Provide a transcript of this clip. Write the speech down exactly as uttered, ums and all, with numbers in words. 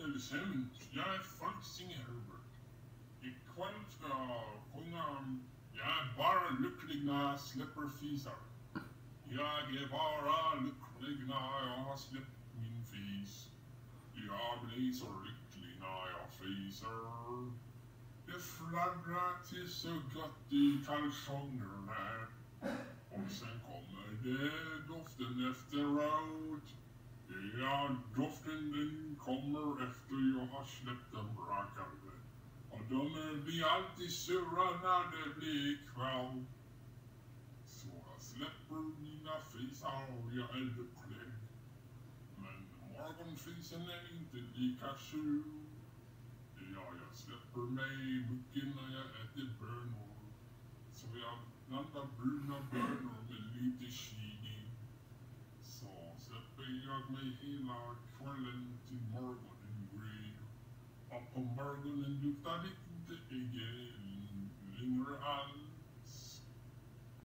eller sömnt. Jag är faktiskt Herbert. Ikväll ska jag sjunga. Jag är bara lycklig när jag släpper fisar. Jag är bara lycklig när jag har släppt min fis. Jag blir så lycklig när jag fiser. Det fladdrar till så gott i kalsongerna. Och sen kommer det doften efteråt. Ja, doften den kommer efter jag har släppt en brakare. Och de blir alltid sura när det blir kväll. Så jag släpper mina fisar och jag är lycklig. Men morgonfisen är inte lika sur. Ja, jag släpper mig mycket när jag äter bönor. Så jag blandar bruna bönor med lite chili. Så släpper jag mig hela kvällen till morgonen gryr. Och på morgonen luktar det inte egen längre alls.